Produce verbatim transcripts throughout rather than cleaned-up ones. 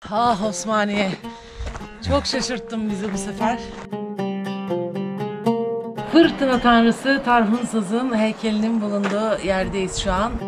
Ah Osmaniye. Çok şaşırttın bizi bu sefer. Fırtına tanrısı Tarhunsuz'un heykelinin bulunduğu yerdeyiz şu an.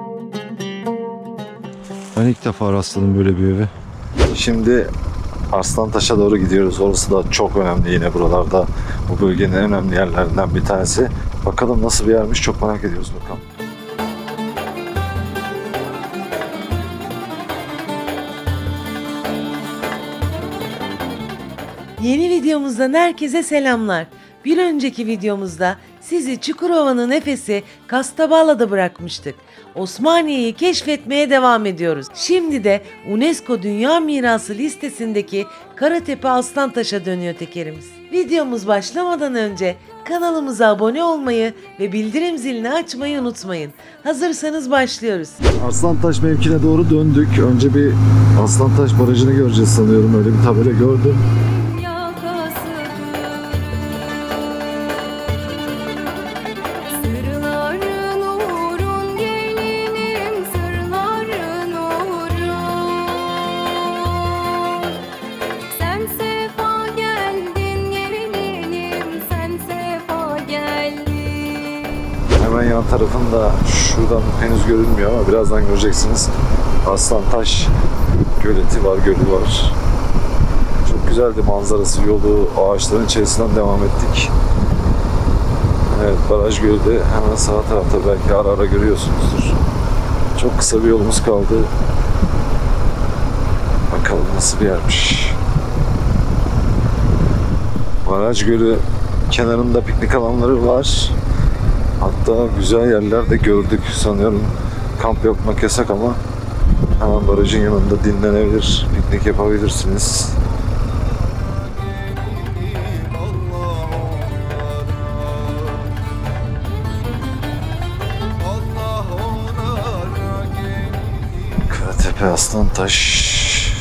Ben ilk defa rastladım böyle bir eve. Şimdi Arslantaş'a doğru gidiyoruz. Orası da çok önemli yine buralarda. Bu bölgenin en önemli yerlerinden bir tanesi. Bakalım nasıl bir yermiş, çok merak ediyoruz bakalım. Yeni videomuzdan herkese selamlar. Bir önceki videomuzda sizi Çukurova'nın Efes'i Kastaballa'da bırakmıştık. Osmaniye'yi keşfetmeye devam ediyoruz. Şimdi de UNESCO Dünya Mirası listesindeki Karatepe Aslantaş'a dönüyor tekerimiz. Videomuz başlamadan önce kanalımıza abone olmayı ve bildirim zilini açmayı unutmayın. Hazırsanız başlıyoruz. Arslantaş mevkine doğru döndük. Önce bir Arslantaş Barajı'nı göreceğiz sanıyorum. Öyle bir tabela gördüm. Hemen yan tarafında, şuradan henüz görünmüyor ama birazdan göreceksiniz. Arslantaş göleti var, gölü var. Çok güzeldi manzarası, yolu ağaçların içerisinden devam ettik. Evet, baraj gölü de hemen sağ tarafta, belki ara ara görüyorsunuzdur. Çok kısa bir yolumuz kaldı. Bakalım nasıl bir yermiş. Baraj gölü kenarında piknik alanları var. Hatta güzel yerler de gördük sanıyorum. Kamp yapmak yasak ama hemen barajın yanında dinlenebilir, piknik yapabilirsiniz. Karatepe Aslantaş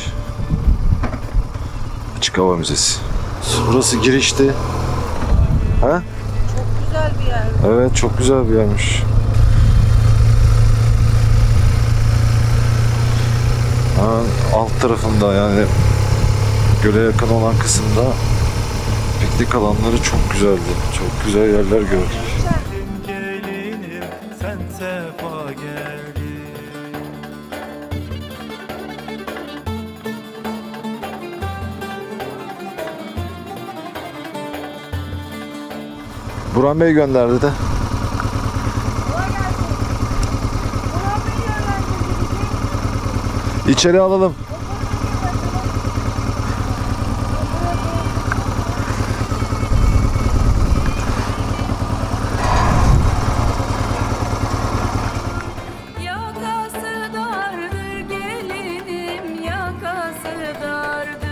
Açık Hava Müzesi. Burası girişti. Ha? Güzel bir yer. Evet, çok güzel bir yermiş. Hemen alt tarafında, yani göle yakın olan kısımda piknik alanları çok güzeldi. Çok güzel yerler gördük. Gelinim, sen sefa geldin. Burhan Bey gönderdi de. İçeri alalım. Yakası dardır gelinim, yakası dardır.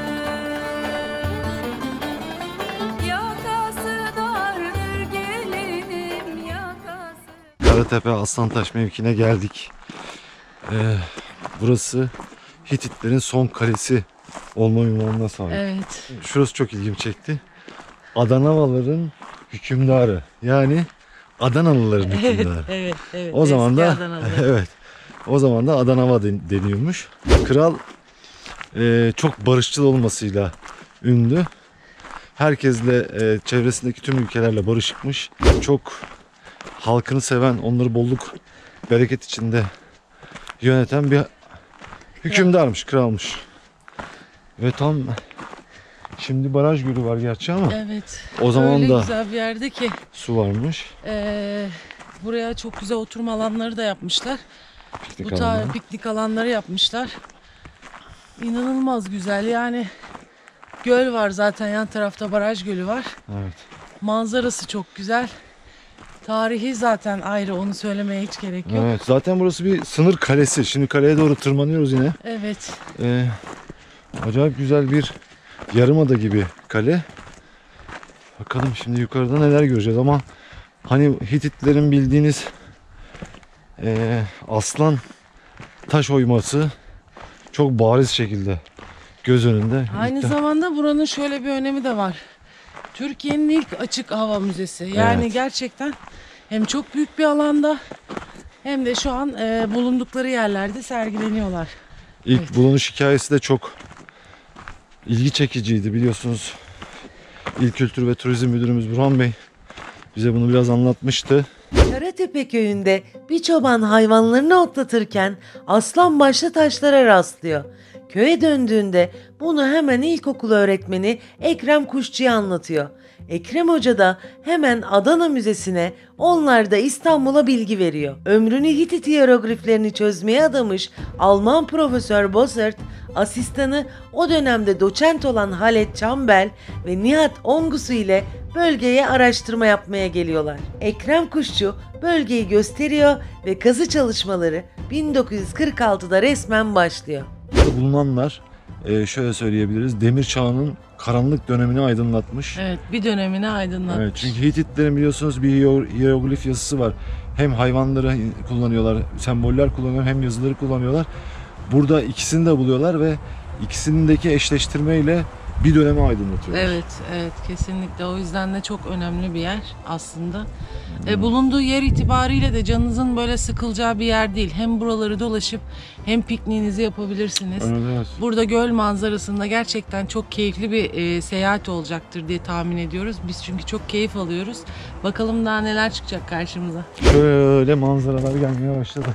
Yakası dardır gelinim, yakası. Karatepe Aslantaş mevkine geldik. Ee, burası Hititlerin son kalesi olma ünvanına sahip. Evet. Şurası çok ilgimi çekti. Adanavaların hükümdarı. Yani Adanalıların hükümdarı. Evet, evet. O zaman da Adanalı. evet. O zaman da Adanava den- deniyormuş. Kral e, çok barışçıl olmasıyla ünlü. Herkesle, e, çevresindeki tüm ülkelerle barışıkmış. Çok halkını seven, onları bolluk, bereket içinde yöneten bir hükümdarmış, kralmış. Ve tam şimdi baraj gölü var gerçi ama Evet. o zaman Öyle da güzel bir yerde ki su varmış. e, buraya çok güzel oturma alanları da yapmışlar. Piknik Bu alanı. tarz piknik alanları yapmışlar. İnanılmaz güzel, yani göl var zaten, yan tarafta baraj gölü var. Evet. Manzarası çok güzel. Tarihi zaten ayrı, onu söylemeye hiç gerek yok. Evet. Zaten burası bir sınır kalesi. Şimdi kaleye doğru tırmanıyoruz yine. Evet. Ee, acayip güzel bir yarımada gibi kale. Bakalım şimdi yukarıda neler göreceğiz ama hani Hititlerin bildiğiniz e, aslan taş oyması çok bariz şekilde göz önünde. Aynı İlk de- zamanda buranın şöyle bir önemi de var. Türkiye'nin ilk açık hava müzesi. Yani Evet. gerçekten hem çok büyük bir alanda hem de şu an e, bulundukları yerlerde sergileniyorlar. İlk Evet. bulunuş hikayesi de çok ilgi çekiciydi biliyorsunuz. İl Kültür ve Turizm Müdürümüz Burhan Bey bize bunu biraz anlatmıştı. Karatepe köyünde bir çoban hayvanlarını otlatırken aslan başlı taşlara rastlıyor. Köye döndüğünde bunu hemen ilkokul öğretmeni Ekrem Kuşçu'ya anlatıyor. Ekrem Hoca da hemen Adana Müzesi'ne, onlar da İstanbul'a bilgi veriyor. Ömrünü Hitit hiyerogliflerini çözmeye adamış Alman Profesör Bossert, asistanı o dönemde doçent olan Halet Çambel ve Nihat Ongusu ile bölgeye araştırma yapmaya geliyorlar. Ekrem Kuşçu bölgeyi gösteriyor ve kazı çalışmaları bin dokuz yüz kırk altıda resmen başlıyor. Burada bulunanlar e, şöyle söyleyebiliriz. Demir çağının karanlık dönemini aydınlatmış. Evet, bir dönemini aydınlatmış. Evet, çünkü Hititlerin biliyorsunuz bir hiero- hieroglif yazısı var. Hem hayvanları kullanıyorlar, semboller kullanıyorlar, hem yazıları kullanıyorlar. Burada ikisini de buluyorlar ve ikisindeki eşleştirmeyle bir dönemi aydınlatıyorlar. Evet, evet kesinlikle. O yüzden de çok önemli bir yer aslında. E, bulunduğu yer itibariyle de canınızın böyle sıkılacağı bir yer değil. Hem buraları dolaşıp hem pikniğinizi yapabilirsiniz. Evet, evet. Burada göl manzarasında gerçekten çok keyifli bir e, seyahat olacaktır diye tahmin ediyoruz. Biz çünkü çok keyif alıyoruz. Bakalım daha neler çıkacak karşımıza. Şöyle manzaralar gelmeye başladı.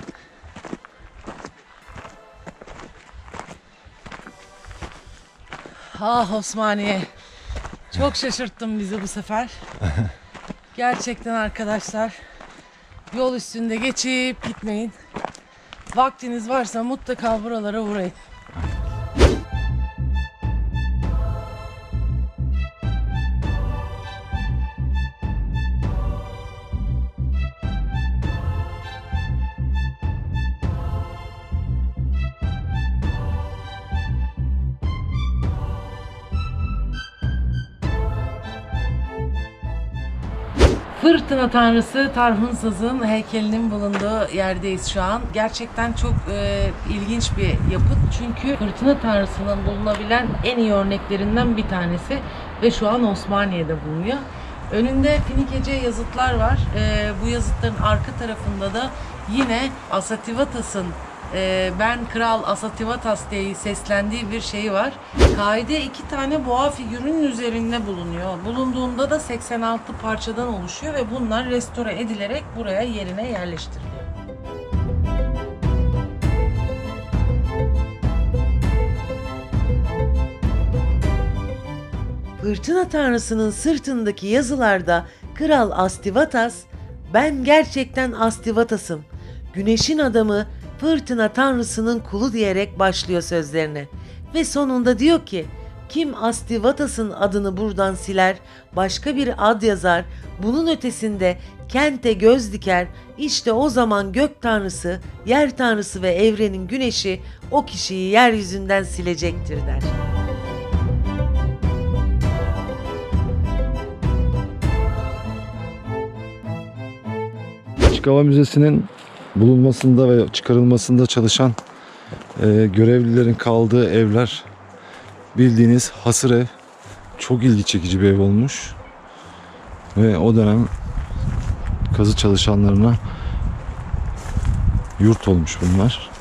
Ah Osmaniye. Çok şaşırttın bizi bu sefer. Gerçekten arkadaşlar. Yol üstünde geçip gitmeyin. Vaktiniz varsa mutlaka buralara uğrayın. Fırtına tanrısı Tarhunsaz'ın heykelinin bulunduğu yerdeyiz şu an. Gerçekten çok e, ilginç bir yapıt. Çünkü fırtına tanrısının bulunabilen en iyi örneklerinden bir tanesi. Ve şu an Osmaniye'de bulunuyor. Önünde Finikece yazıtlar var. E, bu yazıtların arka tarafında da yine Asativatas'ın e, ben Kral Asativatas diye seslendiği bir şey var. Kaide iki tane boğa figürünün üzerinde bulunuyor. Bulunduğunda da seksen altı parçadan oluşuyor ve bunlar restore edilerek buraya yerine yerleştiriliyor. Fırtına tanrısının sırtındaki yazılarda Kral Astivatas, "Ben gerçekten Astivatas'ım, güneşin adamı, fırtına tanrısının kulu" diyerek başlıyor sözlerine. Ve sonunda diyor ki, kim Astivatas'ın adını buradan siler, başka bir ad yazar, bunun ötesinde kente göz diker, işte o zaman gök tanrısı, yer tanrısı ve evrenin güneşi o kişiyi yeryüzünden silecektir der. Açık Hava Müzesi'nin bulunmasında ve çıkarılmasında çalışan e, görevlilerin kaldığı evler bildiğiniz hasır ev. Çok ilgi çekici bir ev olmuş. Ve o dönem kazı çalışanlarına yurt olmuş bunlar.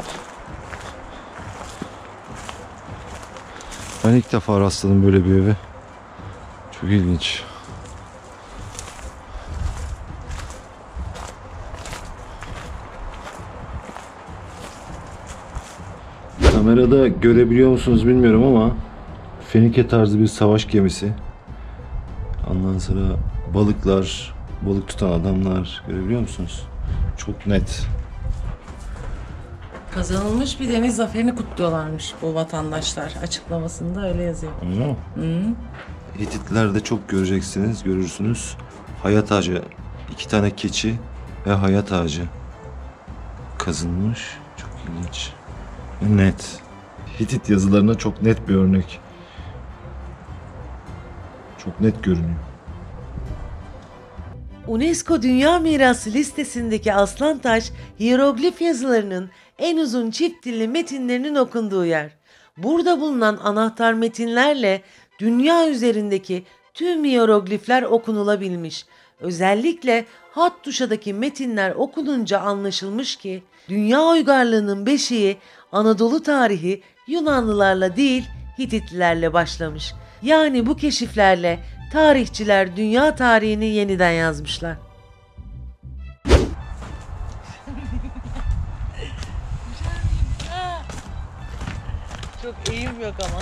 Ben ilk defa rastladım böyle bir eve. Çok ilginç. Kamerada görebiliyor musunuz bilmiyorum ama Fenike tarzı bir savaş gemisi. Ondan sonra balıklar, balık tutan adamlar görebiliyor musunuz? Çok net. Kazanılmış bir deniz zaferini kutluyorlarmış bu vatandaşlar. Açıklamasında öyle yazıyor. Anladın mı? Hı. Hititlerde çok göreceksiniz, görürsünüz. Hayat ağacı, iki tane keçi ve hayat ağacı kazınmış. Çok ilginç. Ve net. Hitit yazılarına çok net bir örnek. Çok net görünüyor. UNESCO Dünya Mirası listesindeki Aslantaş, hiyeroglif yazılarının en uzun çift dilli metinlerinin okunduğu yer. Burada bulunan anahtar metinlerle dünya üzerindeki tüm hiyeroglifler okunulabilmiş Özellikle Hattuşa'daki metinler okununca anlaşılmış ki dünya uygarlığının beşiği Anadolu tarihi Yunanlılarla değil Hititlilerle başlamış. Yani bu keşiflerle tarihçiler dünya tarihini yeniden yazmışlar. Çok eğim yok ama.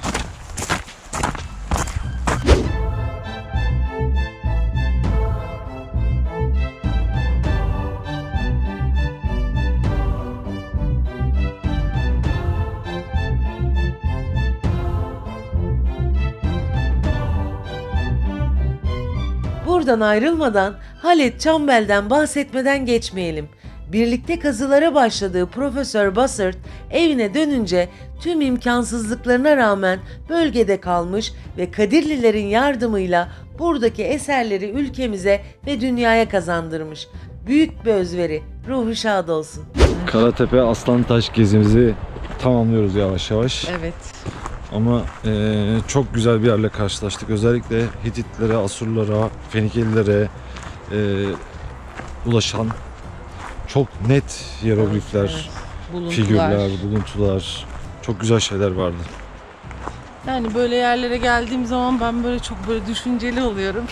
Buradan ayrılmadan Halet Çambel'den bahsetmeden geçmeyelim. Birlikte kazılara başladığı Profesör Bussard evine dönünce tüm imkansızlıklarına rağmen bölgede kalmış ve Kadirlilerin yardımıyla buradaki eserleri ülkemize ve dünyaya kazandırmış. Büyük bir özveri, ruhu şad olsun. Karatepe Aslantaş gezimizi tamamlıyoruz yavaş yavaş. Evet. Ama eee, çok güzel bir yerle karşılaştık. Özellikle Hititlere, Asurlara, Fenikelilere eee, ulaşan çok net hieroglifler, Evet, buluntular. figürler, buluntular, çok güzel şeyler vardı. Yani böyle yerlere geldiğim zaman ben böyle çok böyle düşünceli oluyorum.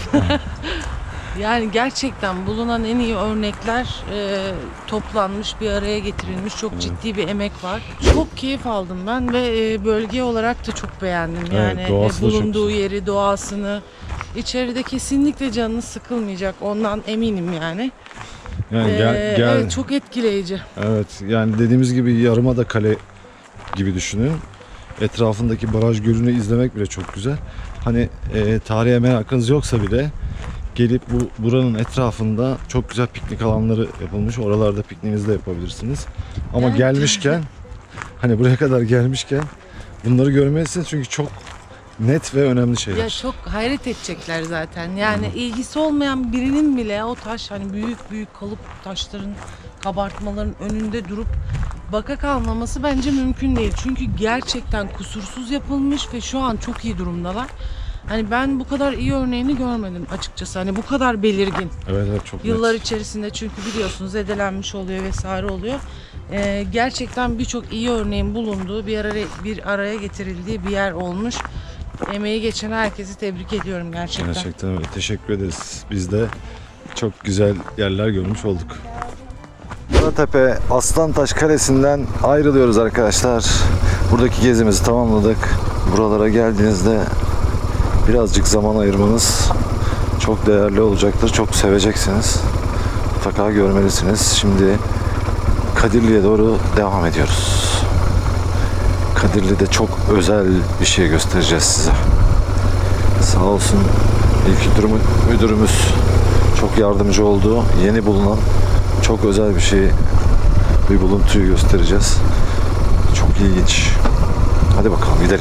Yani gerçekten bulunan en iyi örnekler e, toplanmış, bir araya getirilmiş. Çok ciddi bir emek var. Çok keyif aldım ben ve e, bölge olarak da çok beğendim. Evet, Yani e, doğası da çok bulunduğu güzel. yeri, doğasını. İçeride kesinlikle canınız sıkılmayacak. Ondan eminim yani. Yani Ee, gel, gel. Evet, çok etkileyici. Evet, yani dediğimiz gibi Yarımada Kale gibi düşünün. Etrafındaki baraj gölünü izlemek bile çok güzel. Hani e, tarihe merakınız yoksa bile gelip bu buranın etrafında çok güzel piknik alanları yapılmış. Oralarda pikniğinizi de yapabilirsiniz. Ama Evet. gelmişken hani buraya kadar gelmişken bunları görmelisiniz çünkü çok net ve önemli şeyler. Ya çok hayret edecekler zaten. Yani ilgisi olmayan birinin bile o taş hani büyük büyük kalıp taşların, kabartmaların önünde durup baka kalmaması bence mümkün değil. Çünkü gerçekten kusursuz yapılmış ve şu an çok iyi durumdalar. Hani ben bu kadar iyi örneğini görmedim açıkçası. Hani bu kadar belirgin. Evet, evet, çok Yıllar net. içerisinde çünkü biliyorsunuz zedelenmiş oluyor vesaire oluyor. Ee, gerçekten birçok iyi örneğin bulunduğu bir araya, bir araya getirildiği bir yer olmuş. Emeği geçen herkesi tebrik ediyorum gerçekten. Gerçekten öyle. Teşekkür ederiz. Biz de çok güzel yerler görmüş olduk. Karatepe Aslantaş Kalesi'nden ayrılıyoruz arkadaşlar. Buradaki gezimizi tamamladık. Buralara geldiğinizde birazcık zaman ayırmanız çok değerli olacaktır. Çok seveceksiniz. Mutlaka görmelisiniz. Şimdi Kadirli'ye doğru devam ediyoruz. Kadirli'de çok özel bir şey göstereceğiz size. Sağ olsun İl Kültür Müdürümüz çok yardımcı oldu. Yeni bulunan çok özel bir şey, bir buluntuyu göstereceğiz. Çok ilginç. Hadi bakalım gidelim.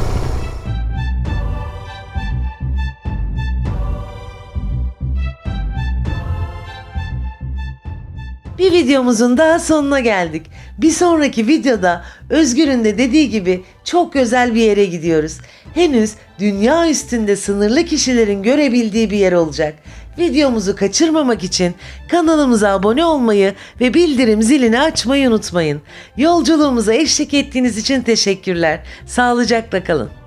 Bir videomuzun daha sonuna geldik. Bir sonraki videoda Özgür'ün de dediği gibi çok özel bir yere gidiyoruz. Henüz dünya üstünde sınırlı kişilerin görebildiği bir yer olacak. Videomuzu kaçırmamak için kanalımıza abone olmayı ve bildirim zilini açmayı unutmayın. Yolculuğumuza eşlik ettiğiniz için teşekkürler. Sağlıcakla kalın.